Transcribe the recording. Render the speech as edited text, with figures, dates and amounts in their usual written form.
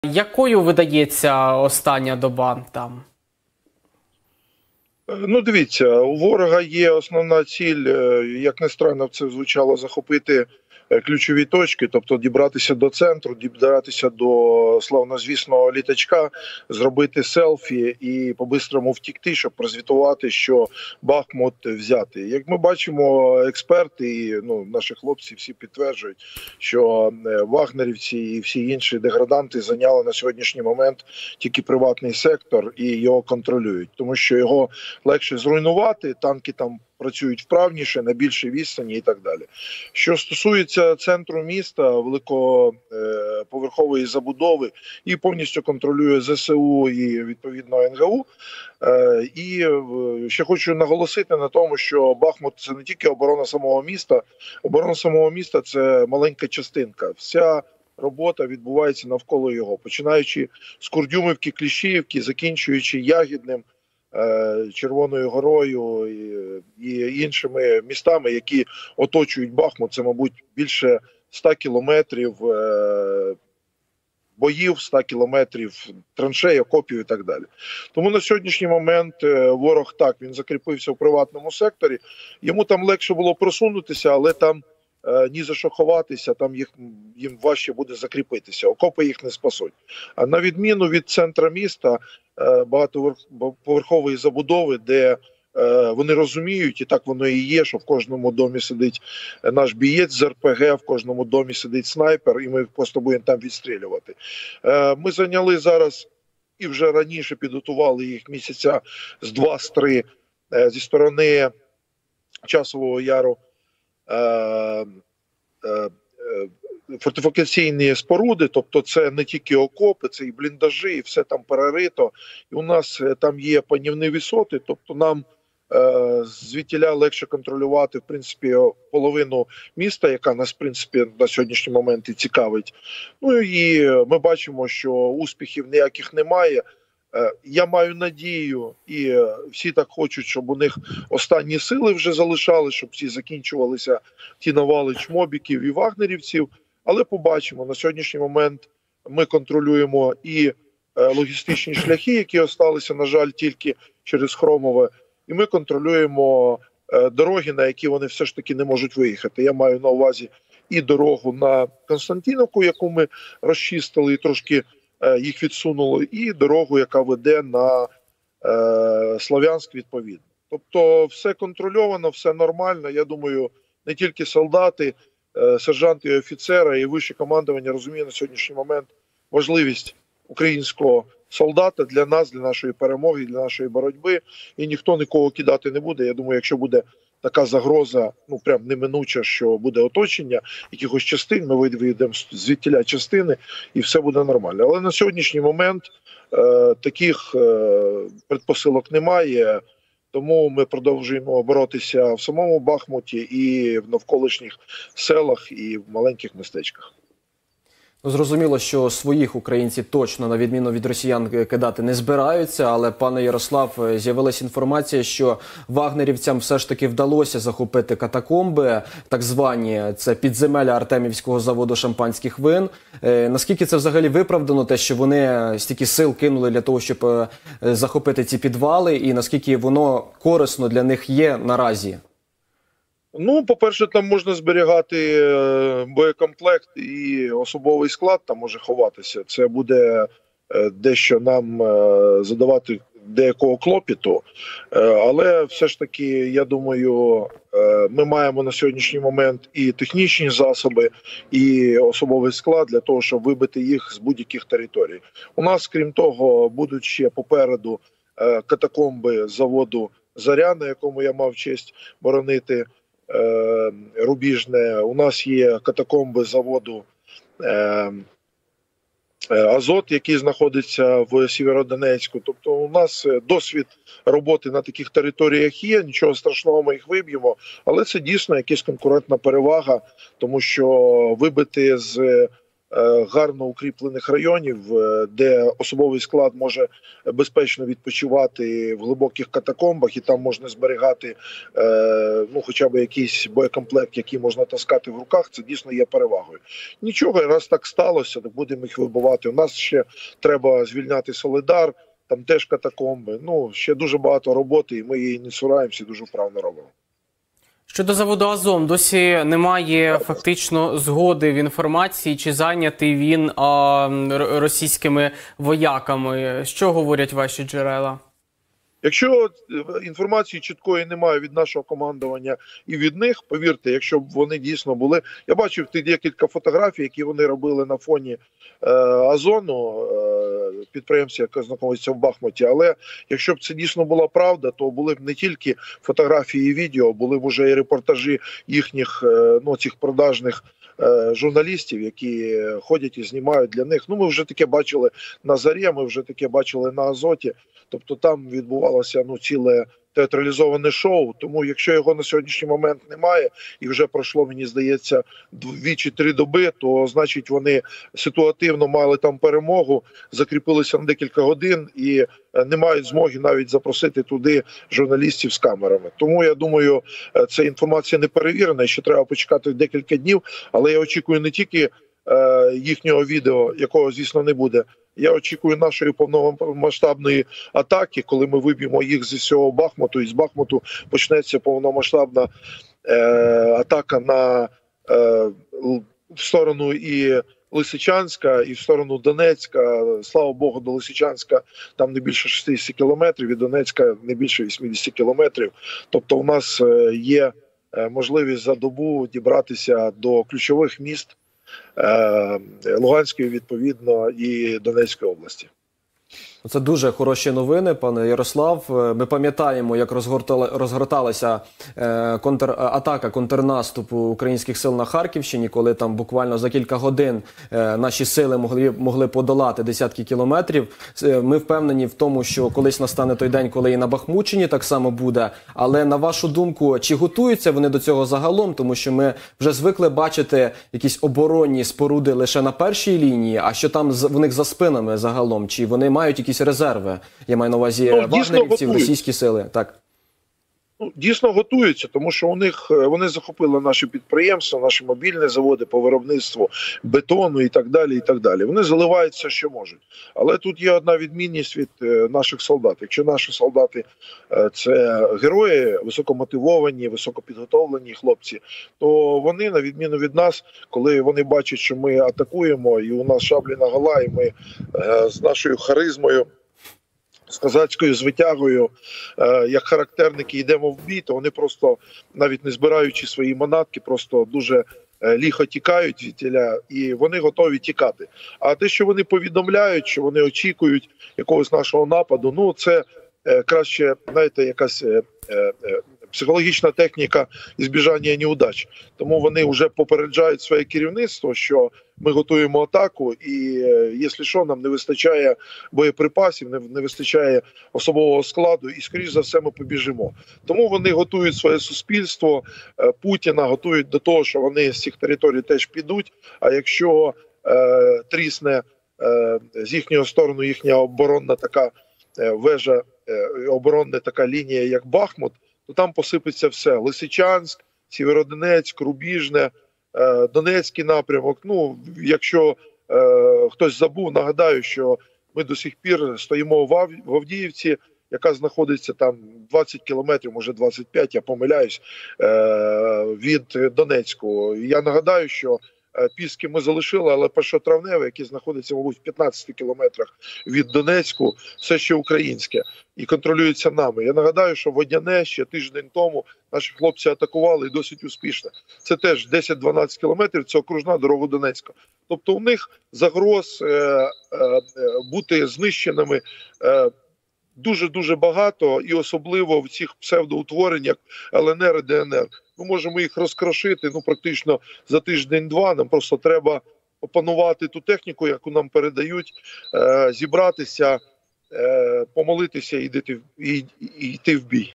Якою видається остання доба там? Ну, дивіться, у ворога є основна ціль, як не странно це звучало, захопити ключові точки, тобто дібратися до центру, дібратися до славнозвісного літачка, зробити селфі і по-бистрому втікти, щоб прозвітувати, що Бахмут взяти. Як ми бачимо, експерти і наші хлопці всі підтверджують, що вагнерівці і всі інші деграданти зайняли на сьогоднішній момент тільки приватний сектор і його контролюють, тому що його легше зруйнувати, танки там працюють вправніше, на більшій відстані і так далі. Що стосується центру міста, великоповерхової забудови, і повністю контролює ЗСУ і, відповідно, НГУ. І ще хочу наголосити на тому, що Бахмут – це не тільки оборона самого міста – це маленька частинка. Вся робота відбувається навколо його, починаючи з Курдюмівки, Кліщіївки, закінчуючи Ягідним, Червоною Горою і іншими містами, які оточують Бахмут. Це, мабуть, більше 100 кілометрів боїв, 100 кілометрів траншей, окопів і так далі. Тому на сьогоднішній момент ворог, так, він закріпився в приватному секторі. Йому там легше було просунутися, але там ні за що ховатися, там їм важче буде закріпитися, окопи їх не спасуть. А на відміну від центра міста, багатоповерхової забудови, де вони розуміють, і так воно і є, що в кожному домі сидить наш бієць з РПГ, в кожному домі сидить снайпер, і ми їх просто будемо там відстрілювати. Ми зайняли зараз, і вже раніше підготували їх місяця з 2-3 зі сторони Часового Яру, фортифікаційні споруди, тобто це не тільки окопи, це і бліндажі, і все там перерито. І у нас там є панівні висоти, тобто нам звідтіля легше контролювати, в принципі, половину міста, яка нас, в принципі, на сьогоднішній момент і цікавить. Ну і ми бачимо, що успіхів ніяких немає. Я маю надію, і всі так хочуть, щоб у них останні сили вже залишали, щоб всі закінчувалися ті навали чмобіків і вагнерівців. Але побачимо, на сьогоднішній момент ми контролюємо і логістичні шляхи, які осталися, на жаль, тільки через Хромове, і ми контролюємо дороги, на які вони все ж таки не можуть виїхати. Я маю на увазі і дорогу на Константиновку, яку ми розчистили і трошки їх відсунули, і дорогу, яка веде на Слов'янськ, відповідно. Тобто все контрольовано, все нормально. Я думаю, не тільки солдати, сержанти і офіцери, і вище командування розуміє на сьогоднішній момент важливість українського солдата для нас, для нашої перемоги, для нашої боротьби. І ніхто нікого кидати не буде. Я думаю, якщо буде така загроза, прям неминуча, що буде оточення якихось частин, ми виведемо звідтіля частини і все буде нормально. Але на сьогоднішній момент таких предпосилок немає, тому ми продовжуємо боротися в самому Бахмуті і в навколишніх селах, і в маленьких містечках. Зрозуміло, що своїх українці точно, на відміну від росіян, кидати не збираються, але, пане Ярослав, з'явилася інформація, що вагнерівцям все ж таки вдалося захопити катакомби, так звані, це підземелля Артемівського заводу шампанських вин. Наскільки це взагалі виправдано, те, що вони стільки сил кинули для того, щоб захопити ці підвали, і наскільки воно корисно для них є наразі? По-перше, там можна зберігати боєкомплект і особовий склад там може ховатися. Це буде дещо нам задавати деякого клопіту. Але все ж таки, я думаю, ми маємо на сьогоднішній момент і технічні засоби, і особовий склад для того, щоб вибити їх з будь-яких територій. У нас, крім того, будуть ще попереду катакомби заводу «Заря», на якому я мав честь боронити Рубіжне. У нас є катакомби заводу «Азот», який знаходиться в Сєвєродонецьку. Тобто у нас досвід роботи на таких територіях є, нічого страшного, ми їх виб'ємо, але це дійсно якась конкурентна перевага, тому що вибити з гарно укріплених районів, де особовий склад може безпечно відпочивати в глибоких катакомбах, і там можна зберігати хоча б якийсь боєкомплект, який можна таскати в руках, це дійсно є перевагою. Нічого, раз так сталося, то будемо їх вибивати. У нас ще треба звільняти Солидар, там теж катакомби. Ще дуже багато роботи, і ми її не цураємося, дуже вправно робимо. Щодо заводу «Азом», досі немає фактично згоди в інформації, чи зайнятий він російськими вояками. Що говорять ваші джерела? Якщо інформації чіткої немає від нашого командування і від них, повірте, якщо б вони дійсно були... Я бачив декілька фотографій, які вони робили на фоні Азону, підприємця, яке знаходиться в Бахмуті, але якщо б це дійсно була правда, то були б не тільки фотографії і відео, були б вже і репортажі їхніх, цих продажних журналістів, які ходять і знімають для них. Ми вже таке бачили на Зарі, ми вже таке бачили на Азоті. Тобто там відбувалося ціле театралізоване шоу. Тому якщо його на сьогоднішній момент немає і вже пройшло, мені здається, 2 чи 3 доби, то значить вони ситуативно мали там перемогу, закріпилися на декілька годин і не мають змоги навіть запросити туди журналістів з камерами. Тому я думаю, ця інформація не перевірена, ще треба почекати декілька днів, але я очікую не тільки їхнього відео, якого, звісно, не буде. Я очікую нашої повномасштабної атаки, коли ми виб'ємо їх зі всього Бахмуту, і з Бахмуту почнеться повномасштабна атака в сторону і Лисичанська, і в сторону Донецька. Слава Богу, до Лисичанська там не більше 60 кілометрів, і Донецька не більше 80 кілометрів. Тобто у нас є можливість за добу дібратися до ключових міст Луганської, відповідно, і Донецької області. Це дуже хороші новини, пане Ярослав. Ми пам'ятаємо, як розгорталася контратака, контрнаступ українських сил на Харківщині, коли там буквально за кілька годин наші сили могли подолати десятки кілометрів. Ми впевнені в тому, що колись настане той день, коли і на Бахмутчині так само буде. Але на вашу думку, чи готуються вони до цього загалом? Тому що ми вже звикли бачити якісь оборонні споруди лише на першій лінії, а що там в них за спинами загалом? Чи вони мають якісь резерви? Я маю на увазі вагнерівців, російські сили. Так. Дійсно готуються, тому що вони захопили наші підприємства, наші мобільні заводи по виробництву бетону і так далі, і так далі. Вони заливають все, що можуть. Але тут є одна відмінність від наших солдат. Якщо наші солдати – це герої, високомотивовані, високопідготовлені хлопці, то вони, на відміну від нас, коли вони бачать, що ми атакуємо, і у нас шаблі нагола, і ми з нашою харизмою, з козацькою звитягою, як характерники йдемо в бій, то вони просто, навіть не збираючи свої манатки, просто дуже ліхо тікають звідтіля, і вони готові тікати. А те, що вони повідомляють, що вони очікують якогось нашого нападу, це краще, знаєте, якась психологічна техніка ізбіжання неудач. Тому вони вже попереджають своє керівництво, що ми готуємо атаку, і якщо що, нам не вистачає боєприпасів, не вистачає особового складу, і, скоріш за все, ми побіжимо. Тому вони готують своє суспільство, Путіна готують до того, що вони з цих територій теж підуть, а якщо трісне з їхньої сторони їхня оборонна така вежа, оборонна така лінія, як Бахмут, то там посипеться все. Лисичанськ, Сєвєродонецьк, Рубіжне, Донецький напрямок. Якщо хтось забув, нагадаю, що ми до сих пір стоїмо в Авдіївці, яка знаходиться там 20 кілометрів, може 25, я помиляюсь, від Донецьку. Я нагадаю, що Піски ми залишили, але Першотравневе, яке знаходиться, мабуть, в 15 кілометрах від Донецьку, все ще українське і контролюється нами. Я нагадаю, що Водяне ще тиждень тому наші хлопці атакували і досить успішно. Це теж 10-12 кілометрів, це окружна дорога Донецька. Тобто у них загроз бути знищеними дуже-дуже багато, і особливо в цих псевдоутвореннях ЛНР і ДНР. Ми можемо їх розкрошити практично за тиждень-два. Нам просто треба опанувати ту техніку, яку нам передають, зібратися, помолитися і йти в бій.